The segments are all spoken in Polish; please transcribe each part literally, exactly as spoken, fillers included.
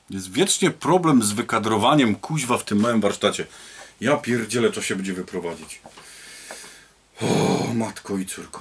Jest wiecznie problem z wykadrowaniem kuźwa w tym małym warsztacie. Ja pierdzielę, to się będzie wyprowadzić. O, matko i córko.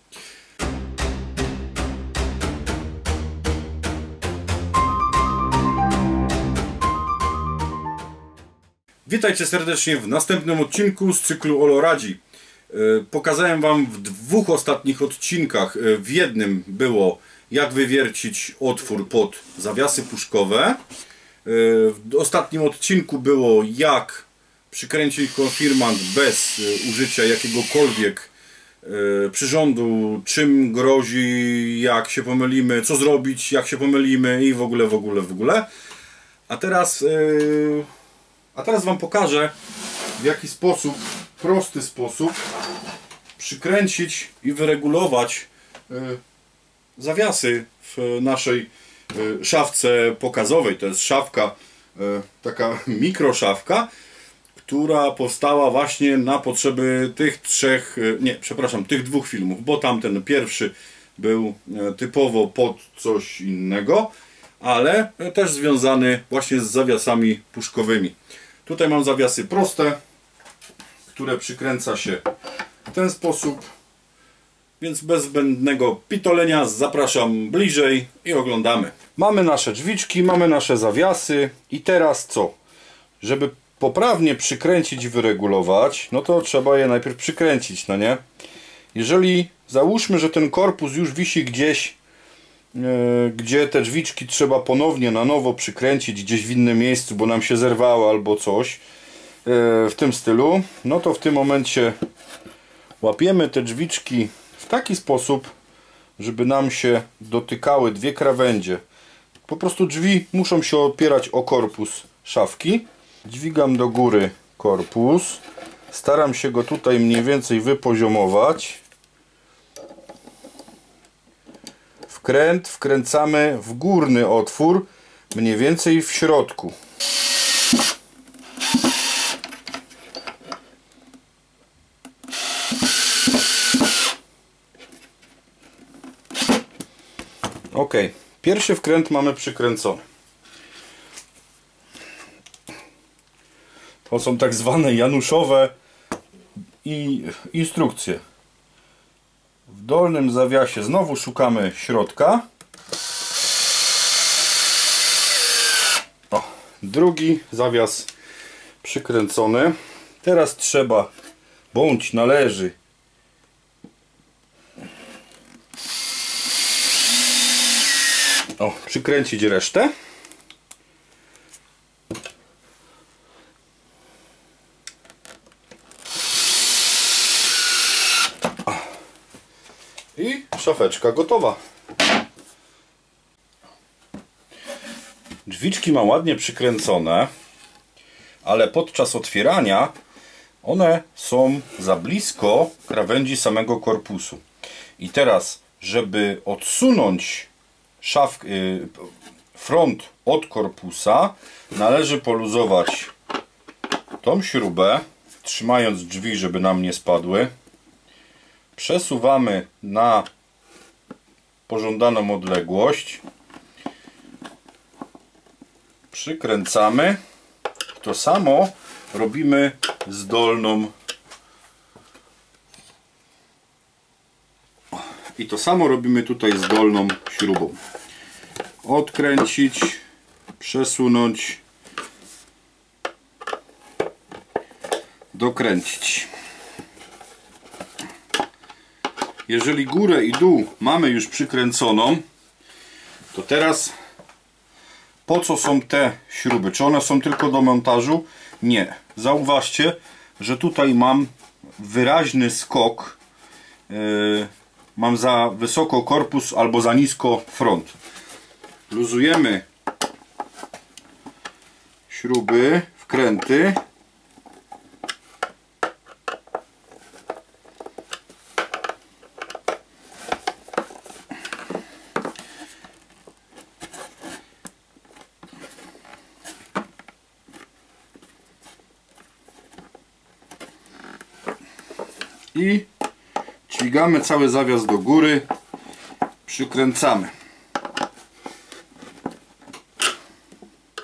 Witajcie serdecznie w następnym odcinku z cyklu Olo radzi. Pokazałem wam w dwóch ostatnich odcinkach. W jednym było, jak wywiercić otwór pod zawiasy puszkowe. W ostatnim odcinku było, jak przykręcić konfirmant bez użycia jakiegokolwiek przyrządu, czym grozi, jak się pomylimy, co zrobić, jak się pomylimy i w ogóle, w ogóle, w ogóle. A teraz, a teraz wam pokażę, w jaki sposób, prosty sposób przykręcić i wyregulować zawiasy w naszej szafce pokazowej. To jest szafka, taka mikroszafka, która powstała właśnie na potrzeby tych trzech, nie, przepraszam, tych dwóch filmów, bo tamten pierwszy był typowo pod coś innego, ale też związany właśnie z zawiasami puszkowymi. Tutaj mam zawiasy proste, które przykręca się w ten sposób, więc bez zbędnego pitolenia zapraszam bliżej i oglądamy. Mamy nasze drzwiczki, mamy nasze zawiasy i teraz co? Żeby poprawnie przykręcić i wyregulować, no to trzeba je najpierw przykręcić, no nie? Jeżeli załóżmy, że ten korpus już wisi gdzieś, yy, gdzie te drzwiczki trzeba ponownie na nowo przykręcić gdzieś w innym miejscu, bo nam się zerwało albo coś yy, w tym stylu, no to w tym momencie łapiemy te drzwiczki w taki sposób, żeby nam się dotykały dwie krawędzie. Po prostu drzwi muszą się opierać o korpus szafki. Dźwigam do góry korpus. Staram się go tutaj mniej więcej wypoziomować. Wkręt wkręcamy w górny otwór, mniej więcej w środku. Ok, pierwszy wkręt mamy przykręcony. To są tak zwane januszowe i instrukcje. W dolnym zawiasie znowu szukamy środka. O, drugi zawias przykręcony. Teraz trzeba, bądź należy o, przykręcić resztę. I szafeczka gotowa. Drzwiczki mam ładnie przykręcone, ale podczas otwierania one są za blisko krawędzi samego korpusu. I teraz, żeby odsunąć szafkę, front od korpusa, należy poluzować tą śrubę, trzymając drzwi, żeby nam nie spadły. Przesuwamy na pożądaną odległość. Przykręcamy. To samo robimy z dolną. I to samo robimy tutaj z dolną śrubą. Odkręcić, przesunąć, dokręcić. Jeżeli górę i dół mamy już przykręconą, to teraz po co są te śruby? Czy one są tylko do montażu? Nie. Zauważcie, że tutaj mam wyraźny skok. Yy, mam za wysoko korpus albo za nisko front. Luzujemy śruby, wkręty. I dźwigamy cały zawias do góry, przykręcamy.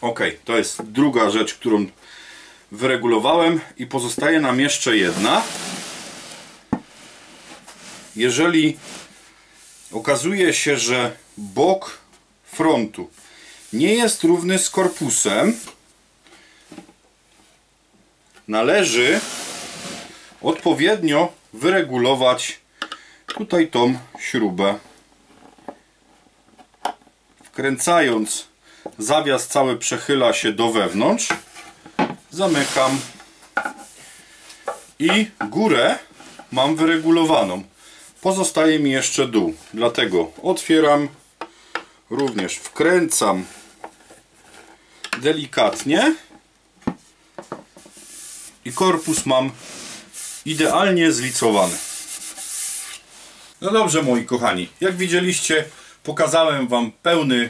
Ok, to jest druga rzecz, którą wyregulowałem i pozostaje nam jeszcze jedna. Jeżeli okazuje się, że bok frontu nie jest równy z korpusem, należy odpowiednio wyregulować tutaj tą śrubę. Wkręcając, zawias cały przechyla się do wewnątrz, zamykam i górę mam wyregulowaną. Pozostaje mi jeszcze dół, dlatego otwieram, również wkręcam delikatnie i korpus mam idealnie zlicowany. No dobrze, moi kochani, jak widzieliście, pokazałem wam pełny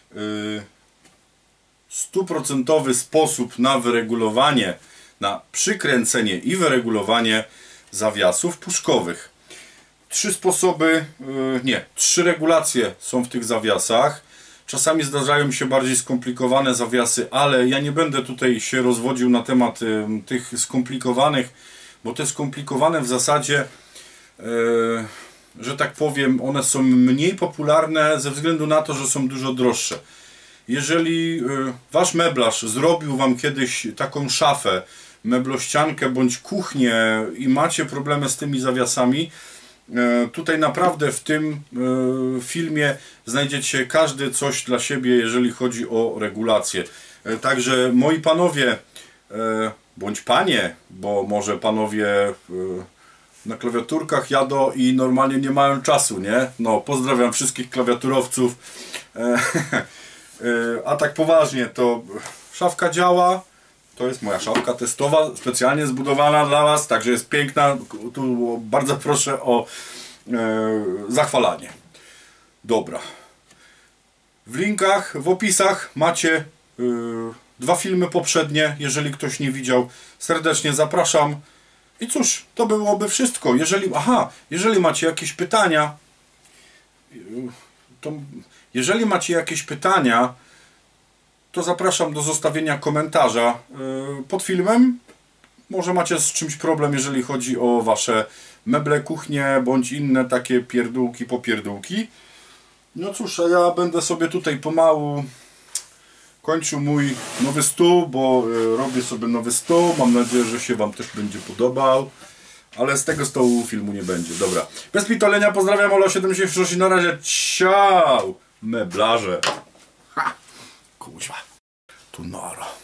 stuprocentowy yy, sposób na wyregulowanie, na przykręcenie i wyregulowanie zawiasów puszkowych. Trzy sposoby, yy, nie, trzy regulacje są w tych zawiasach. Czasami zdarzają się bardziej skomplikowane zawiasy, ale ja nie będę tutaj się rozwodził na temat yy, tych skomplikowanych, bo te skomplikowane w zasadzie, yy, że tak powiem, one są mniej popularne ze względu na to, że są dużo droższe. Jeżeli yy, wasz meblarz zrobił wam kiedyś taką szafę, meblościankę bądź kuchnię i macie problemy z tymi zawiasami, tutaj naprawdę w tym filmie znajdziecie każdy coś dla siebie, jeżeli chodzi o regulację. Także moi panowie, bądź panie, bo może panowie na klawiaturkach jadą i normalnie nie mają czasu, nie? No, pozdrawiam wszystkich klawiaturowców. A tak poważnie, to szafka działa. To jest moja szafka testowa, specjalnie zbudowana dla was, także jest piękna. Tu bardzo proszę o e, zachwalanie. Dobra. W linkach, w opisach macie e, dwa filmy poprzednie, jeżeli ktoś nie widział. Serdecznie zapraszam. I cóż, to byłoby wszystko. Jeżeli, aha, jeżeli macie jakieś pytania, to jeżeli macie jakieś pytania, to zapraszam do zostawienia komentarza pod filmem. Może macie z czymś problem, jeżeli chodzi o wasze meble, kuchnie, bądź inne takie pierdółki, popierdółki. No cóż, a ja będę sobie tutaj pomału kończył mój nowy stół, bo robię sobie nowy stół. Mam nadzieję, że się wam też będzie podobał. Ale z tego stołu filmu nie będzie. Dobra. Bez pitolenia, pozdrawiam, Olo siedemdziesiąt sześć i na razie. Ciao! Meblarze. Ha! Kuźwa. Tu nara.